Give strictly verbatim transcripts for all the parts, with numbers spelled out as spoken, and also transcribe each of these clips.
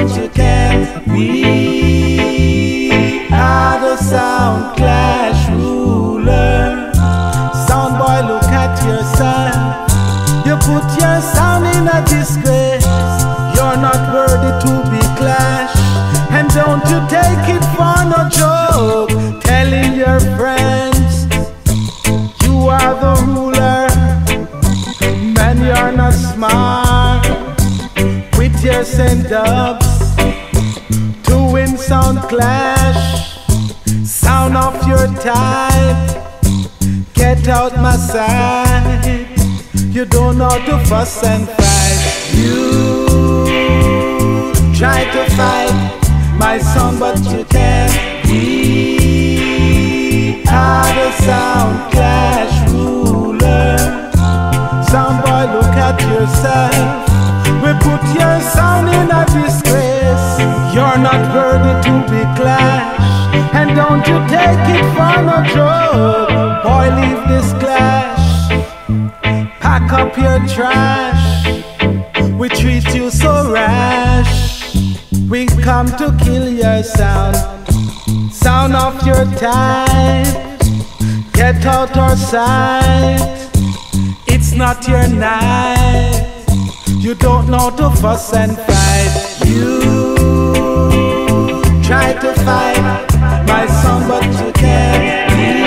but you can't. We are the Sound Clash ruler. Sound boy, look at yourself. You put your sound in a disgrace. You're not worthy to be Clash. And don't you take it for no joke, telling your friends you are the ruler. Man, you're not smart with your send-ups to win Sound Clash. Sound off your type, get out my sight. You don't know to fuss and fight. You try to fight my son, but you can't. We are the Sound Clash ruler. Sound boy, look at yourself. We put your sound in a disgrace. You're not worthy to be Clash. And don't you take it for no joke. Boy, leave this Clash. Pack up your trash. We treat you so rash. We come to kill your sound. Sound off your type. Get out our sight. It's not your night. You don't know to fuss and fight. You try to fight my son, but you can't.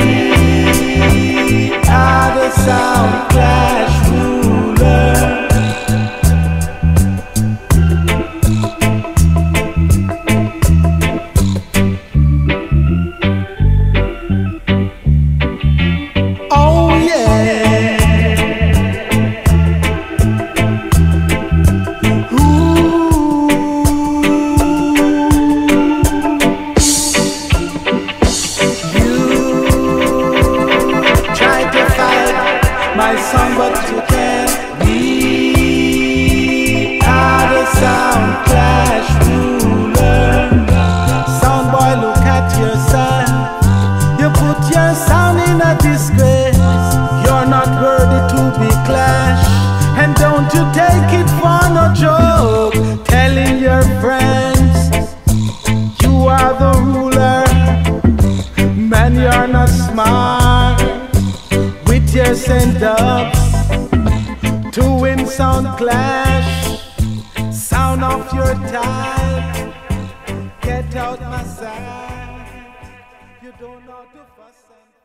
We are the Sound Clash ruler. Oh yeah. My son, but you can't. We are the Sound Clash ruler. Sound boy, look at yourself. You put your sound in a disgrace. You're not worthy to be Clash. And don't you take it for no joke, telling your friends you are the ruler. Man, you're not smart with your send-ups to win Sound Clash. Sound off your type. Get out my sight. You don't know to fuss and